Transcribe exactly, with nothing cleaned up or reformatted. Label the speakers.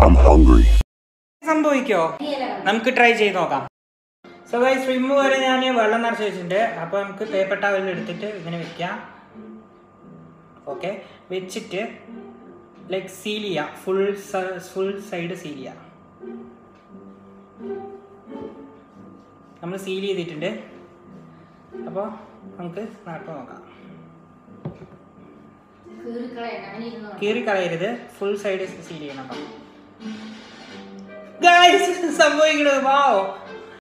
Speaker 1: I'm hungry.
Speaker 2: സംഭവിക്കോ നമുക്ക് try ചെയ്ത് നോക്കാം. സോ ഗൈസ് സ്വിമ്മ് വരെ ഞാൻ വെള്ളം നിറച്ച് വെച്ചിട്ടുണ്ട്. അപ്പോൾ നമുക്ക് പേപ്പർ ടവൽ എടുത്തിട്ട് ഇങ്ങനെ വെക്കാം. ഓക്കെ, വെച്ചിട്ട് ലൈക്ക് സീൽ ചെയ്യാം. ഫുൾ ഫുൾ സൈഡ് സീൽ ചെയ്യാം. നമ്മൾ സീൽ ചെയ്തിട്ടുണ്ട്. അപ്പോൾ നമുക്ക് നടക്കാൻ നോക്കാം. കീറി കളയരുത്, ഫുൾ സൈഡ് സീൽ ചെയ്യണം. ഗൈസ് സംഭവിക്കണത് വാവ്,